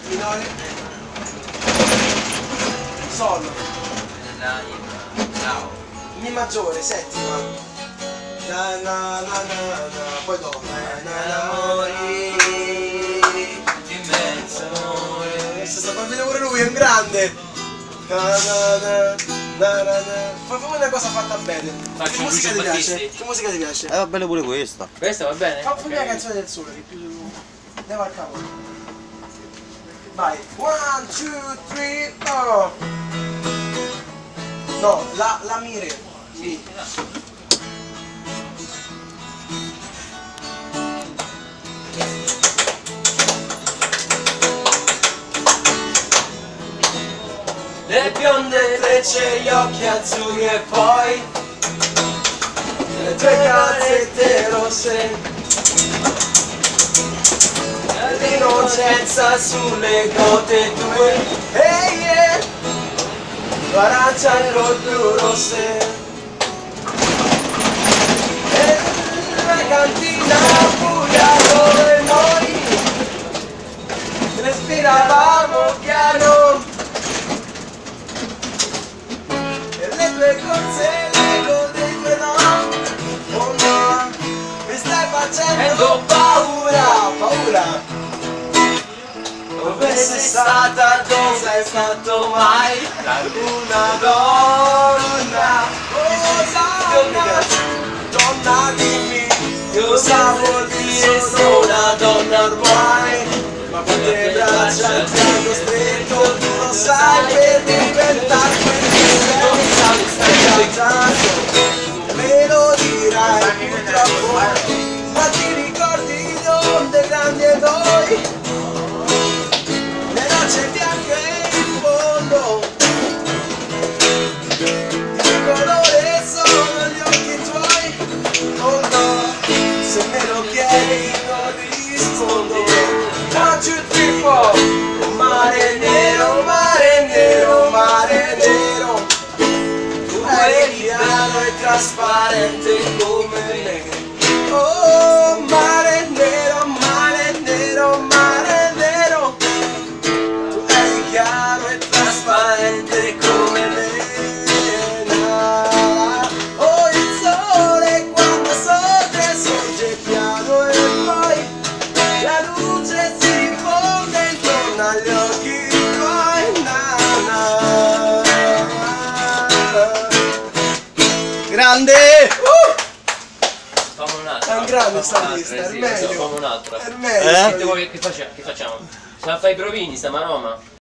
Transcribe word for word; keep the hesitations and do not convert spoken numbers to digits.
minore, Sol, Mi maggiore, settima, na na na na na, poi do, na na na immenso amore. Si sta facendo pure lui, è un grande. Na na na na na na. Fai proprio una cosa fatta bene. Faccio che musica ti Battisti. piace? Che musica ti piace? Eh va bene pure questa. Questa va bene? Fammi okay. La canzone del sole che più. Andiamo al cavolo. Vai. One, two, three, four. No, la, la mire. Mi. Le bionde trecce, gli occhi azzurri e poi le tue calzette rosse, l'innocenza sulle gote tue, ehi yeah. L'arancia e le blu rosse, e la cantina buia dove noi respiravamo piano. Le tue corse, l'ego dei tuoi no, oh no, mi stai facendo paura, paura. Dove sei stata, dove sei stato mai? Una donna, oh donna, donna dimmi, cosa vuol dire sono una donna ormai? Ma quante braccia ti hanno stretto, tu lo sai per diventarmi. Me lo dirai purtroppo, ma ti ricordi di onde grandi e noi, le rocce bianche in fondo, di che colore sono gli occhi tuoi? Oh no, se me lo chiedi non rispondo. One, two, three, four. Mare nero, mare nero, mare nero, piano e trasparente come me. Oh, mare nero, mare nero, mare nero, tu eri chiaro e trasparente come me. Oh, il sole quando sorge, sorge piano e poi la luce si diffonde intorno agli occhi tuoi. Na, na. Grande! Uh! Fammi un'altra. È un grande Fammi statista, è un'altra, sì, meglio. Fammi un'altra. È meglio. Eh? Che, vuoi- che facciamo? Che facciamo? Ce la fai i provini, sta maroma?